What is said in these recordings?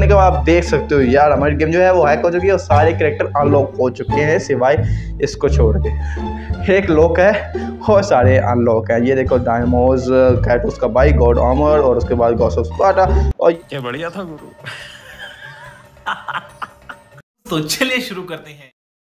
करने के बाद आप देख सकते हो यार हमारी गेम जो है वो हैक हो चुकी है और सारे कैरेक्टर अनलॉक हो चुके हैं सिवाय इसको छोड़ के। एक लॉक है और सारे अनलॉक है। ये देखो डायमोज, कैटोस का भाई, गॉड आर्मर और उसके बाद गॉड्स ऑफ स्पार्टा। और क्या बढ़िया था गुरु। तो चलिए शुरू करते हैं।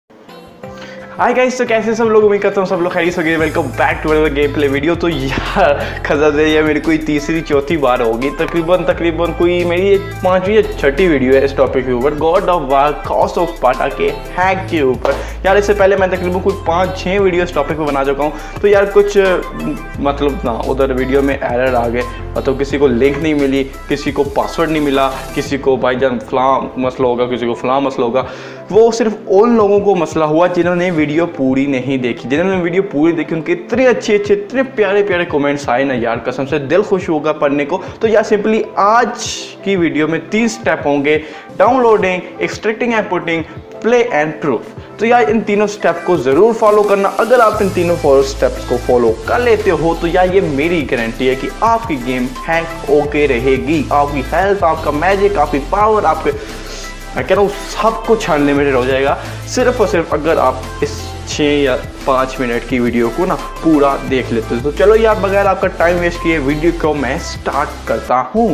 हाय गाइस, तो कैसे सब लोग, उम्मीद करता हूँ सब लोग खैरियत हो गए। Welcome back to another game play video. तो यार खजर ये मेरी कोई तीसरी चौथी बार होगी तकरीबन कोई मेरी 5वीं या 6ठी वीडियो है इस टॉपिक के ऊपर, God of War Gods of Sparta के हैक के ऊपर। यार इससे पहले मैं तकरीबन कोई 5-6 वीडियो इस टॉपिक पे बना चुका हूँ। तो यार कुछ मतलब ना उधर वीडियो में एरर आ गए, मतलब किसी को लिंक नहीं मिली, किसी को पासवर्ड नहीं मिला, किसी को भाईजान फलां मसला होगा, किसी को फलां मसला होगा। वो सिर्फ उन लोगों को मसला हुआ जिन्होंने वीडियो पूरी नहीं देखी। जिन्होंने वीडियो पूरी देखी उनके इतने अच्छे इतने प्यारे कमेंट्स आए ना यार, कसम से दिल खुश होगा पढ़ने को। तो यार सिंपली आज की वीडियो में 3 स्टेप होंगे, downloading, extracting and putting, play and proof. तो यार इन तीनों स्टेप को ज़रूर फॉलो करना। अगर आप इन तीनों स्टेप्स को फॉलो कर लेते हो तो यार ये मेरी गारंटी है कि आपकी गेम हैक ओके रहेगी। आपकी हेल्थ, आपका मैजिक, आपकी पावर, आपके मैं कह रहा हूँ सब कुछ अनलिमिटेड हो जाएगा, सिर्फ और सिर्फ अगर आप इस 6 या 5 मिनट की वीडियो को ना पूरा देख लेते हो। तो चलो यार बगैर आपका टाइम वेस्ट किए वीडियो को मैं स्टार्ट करता हूँ।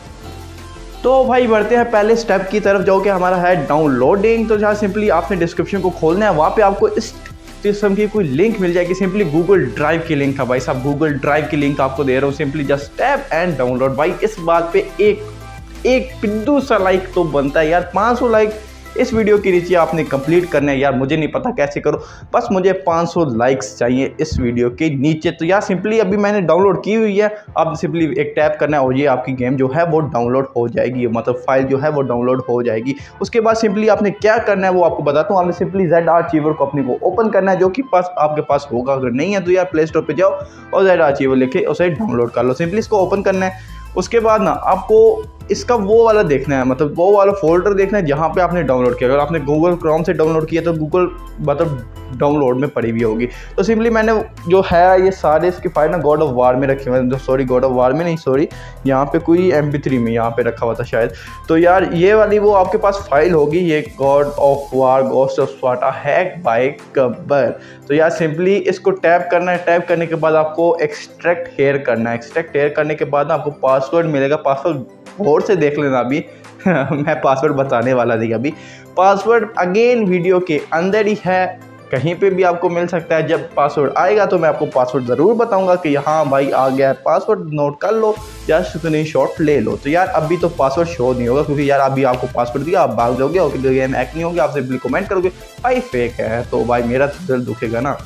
तो भाई बढ़ते हैं पहले स्टेप की तरफ, जो कि हमारा है डाउनलोडिंग। तो जहाँ सिंपली आपने डिस्क्रिप्शन को खोलना है, वहाँ पे आपको इस किस्म की कोई लिंक मिल जाएगी। सिंपली गूगल ड्राइव की लिंक है भाई साहब, गूगल ड्राइव की लिंक आपको दे रहा हूँ। Simply just tap and download. भाई इस बात पे एक पिद्दू सा लाइक तो बनता है यार। 500 लाइक इस वीडियो के नीचे आपने कंप्लीट करना है यार। मुझे नहीं पता कैसे करो, बस मुझे 500 लाइक्स चाहिए इस वीडियो के नीचे। तो यार सिंपली अभी मैंने डाउनलोड की हुई है, अब सिंपली एक टैप करना है और ये आपकी गेम जो है वो डाउनलोड हो जाएगी, मतलब फाइल जो है वो डाउनलोड हो जाएगी। उसके बाद सिंपली आपने क्या करना है वो आपको बताता हूँ। आपने सिंपली ZR Archiver को अपने को ओपन करना है, जो कि आपके पास होगा। अगर नहीं है तो यार प्ले स्टोर पर जाओ और ZR Archiver लिखे उसे डाउनलोड कर लो। सिंपली इसको ओपन करना है। उसके बाद ना आपको इसका वो वाला देखना है, मतलब वो वाला फोल्डर देखना है जहाँ पे आपने डाउनलोड किया। अगर आपने गूगल क्रोम से डाउनलोड किया तो गूगल मतलब डाउनलोड में पड़ी हुई होगी। तो सिंपली मैंने जो है ये सारे इसकी फाइल ना गॉड ऑफ वार में रखे हुए हैं। सॉरी गॉड ऑफ वार में नहीं, सॉरी यहाँ पे कोई MP3 में यहाँ पे रखा हुआ था शायद। तो यार ये वाली वो आपके पास फाइल होगी, ये God of War Gods of Sparta hack by Gabbar. तो यार सिंपली इसको टैप करना है। टैप करने के बाद आपको एक्सट्रैक्ट हेयर करना है। एक्सट्रैक्ट हेयर करने के बाद आपको पासवर्ड मिलेगा। पासवर्ड गौर से देख लेना अभी मैं पासवर्ड बताने वाला थी अभी। पासवर्ड अगेन वीडियो के अंदर ही है, कहीं पे भी आपको मिल सकता है। जब पासवर्ड आएगा तो मैं आपको पासवर्ड ज़रूर बताऊंगा कि हाँ भाई आ गया। पासवर्ड नोट कर लो या स्क्रीनशॉट ले लो। तो यार अभी तो पासवर्ड शो नहीं होगा, क्योंकि यार अभी आपको पासवर्ड दिया, आप भाग जाओगे और गेम हैक नहीं होगी। आप सिंपली कमेंट करोगे भाई फेक है, तो भाई मेरा दिल दुखेगा ना।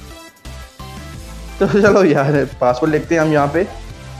तो चलो यार पासवर्ड लिखते हैं हम यहाँ पे।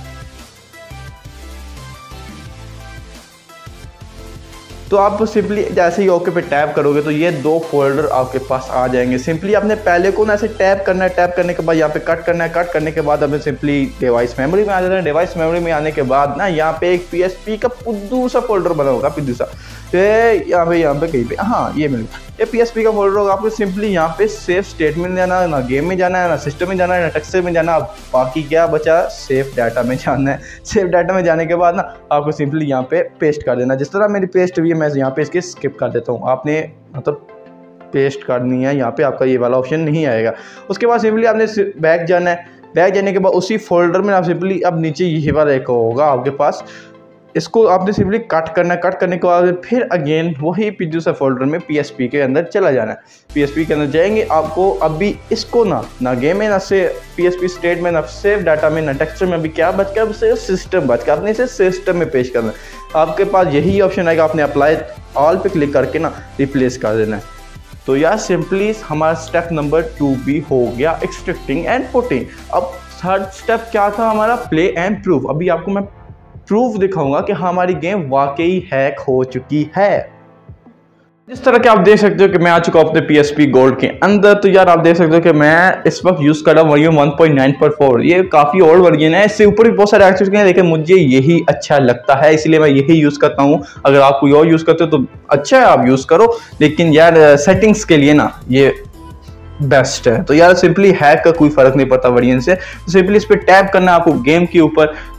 तो आप सिंपली जैसे ही ओके पे टैप करोगे तो ये 2 फोल्डर आपके पास आ जाएंगे। सिंपली आपने पहले को ना ऐसे टैप करना है। टैप करने के बाद यहाँ पे कट करना है। कट करने के बाद हमें सिंपली डिवाइस मेमोरी में आ जाना है। डिवाइस मेमोरी में आने के बाद ना यहाँ पे एक PSP का पुद्दू सा फोल्डर बना होगा, पिद्दू सा। यहाँ पे कहीं पे हाँ ये मिल गया। ये PSP का फोल्डर होगा। आपको सिंपली यहाँ पे सेफ स्टेट में जाना है, ना गेम में जाना है, ना सिस्टम में जाना है, ना टेक्सचर में जाना है। बाकी क्या बचा, सेफ डाटा में जाना है। सेफ डाटा में जाने के बाद ना आपको सिंपली यहाँ पे पेस्ट कर देना। जिस तरह मेरी पेस्ट हुई है मैं यहाँ पे इसके स्किप कर देता हूँ। आपने मतलब पेस्ट करनी है, यहाँ पे आपका ये वाला ऑप्शन नहीं आएगा। उसके बाद सिंपली आपने बैक जाना है। बैक जाने के बाद उसी फोल्डर में आप सिंपली अब नीचे ये वाला एक होगा आपके पास, इसको आपने सिंपली कट करना है। कट करने के बाद फिर अगेन वही पिज्जू सा फोल्डर में PSP के अंदर चला जाना है। PSP के अंदर जाएंगे, आपको अभी इसको ना गेम में, ना से PSP स्टेट में, ना सेफ डाटा में, ना टेक्सचर में, अभी क्या बच गया, सिर्फ सिस्टम बच गया। आपने इसे सिस्टम में पेश करना है। आपके पास यही ऑप्शन आएगा, आपने अप्लाई ऑल पे क्लिक करके ना रिप्लेस कर देना है। तो यार सिंपली हमारा स्टेप नंबर 2 भी हो गया, एक्सट्रैक्टिंग एंड पुटिंग। अब थर्ड स्टेप क्या था हमारा, प्ले एंड प्रूफ। अभी आपको मैं प्रूफ दिखाऊंगा कि हमारी गेम वाकई हैक हो चुकी है। जिस तरह के आप देख सकते हो कि मैं आ चुका हूँ अपने PSP गोल्ड के अंदर। तो यार आप देख सकते हो कि मैं इस वक्त यूज़ कर रहा हूँ वर्जन 1.9.4। ये काफ़ी ओल्ड वर्जन है, इससे ऊपर भी बहुत सारे आ चुके हैं, लेकिन मुझे यही अच्छा लगता है, इसलिए मैं यही यूज़ करता हूँ। अगर आप कोई और यूज़ करते हो तो अच्छा है, आप यूज़ करो, लेकिन यार सेटिंग्स के लिए ना ये बेस्ट है। तो यार सिंपली हैक का कोई फर्क नहीं पड़ता वर्जन से। तो सिंपली इस पर टैप करना है आपको गेम के ऊपर।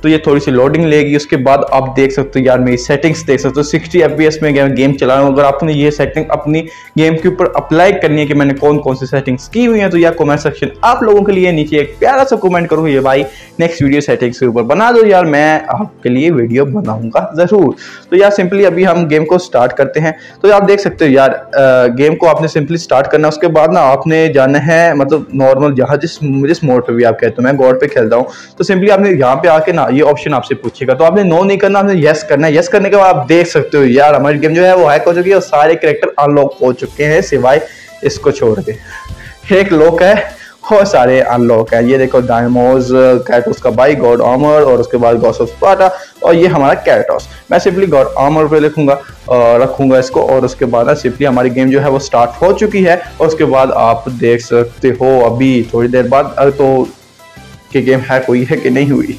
तो ये थोड़ी सी लोडिंग लेगी। उसके बाद आप देख सकते हो यार मेरी सेटिंग्स देख सकते हो, 60 FPS में गेम चला रहा हूँ। अगर आपने ये सेटिंग अपनी गेम के ऊपर अप्लाई करनी है कि मैंने कौन कौन सी सेटिंग्स की हुई हैं, तो यार कमेंट सेक्शन आप लोगों के लिए नीचे एक प्यारा सा कमेंट करो ये भाई नेक्स्ट वीडियो सेटिंग्स के ऊपर बना दो यार, मैं आपके लिए वीडियो बनाऊंगा जरूर। तो यार सिंपली अभी हम गेम को स्टार्ट करते हैं। तो आप देख सकते हो यार गेम को आपने सिंपली स्टार्ट करना है। उसके बाद ना आपने जाना है मतलब नॉर्मल जहाँ जिस मोड पे भी आप कहते हो, मैं गॉड पे खेलता हूँ, तो सिंपली आपने यहाँ पे आके ना ये ऑप्शन आपसे पूछेगा, तो आपने नो नहीं करना, आपने यस करना है। यस करने के बाद आप देख सकते हो यार हमारी गेम जो है वो हैक हो चुकी है और सारे कैरेक्टर अनलॉक हो चुके हैं सिवाय इसको छोड़ के। एक लॉक है और सारे अनलॉक है। ये देखो डायमोज, कैरेटोस का भाई गॉड आर्मर, और उसके बाद गॉड्स ऑफ स्पार्टा, और ये हमारा कैरेटोस। मैं सिंपली गॉड आर्मर पे लिखूंगा और रखूंगा इसको, और उसके बाद सिंपली हमारी गेम जो है वो स्टार्ट हो चुकी है। और उसके बाद आप देख सकते हो अभी थोड़ी देर बाद तो कि गेम हैक हुई है कि नहीं हुई।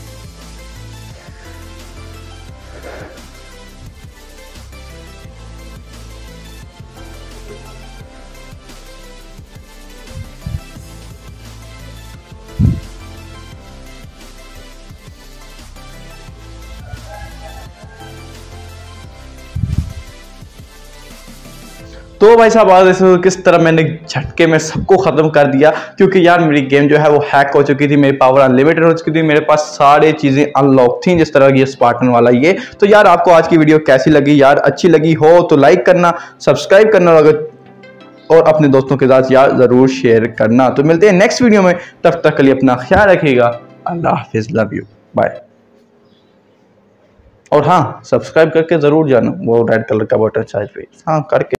तो भाई साहब आज देखो किस तरह मैंने झटके में सबको खत्म कर दिया, क्योंकि यार मेरी गेम जो है वो हैक हो चुकी थी, मेरी पावर अनलिमिटेड हो चुकी थी, मेरे पास सारे चीजें अनलॉक थी जिस तरह ये स्पार्टन वाला ये। तो यार आपको आज की वीडियो कैसी लगी यार, अच्छी लगी हो तो लाइक करना, सब्सक्राइब करना और अपने दोस्तों के साथ यार जरूर शेयर करना। तो मिलते हैं नेक्स्ट वीडियो में, तब तक के लिए अपना ख्याल रखिएगा। अल्लाह हाफिज, लव यू, बाय। और हाँ सब्सक्राइब करके जरूर जाना, वो रेड कलर का बटन चाहिए हाँ करके।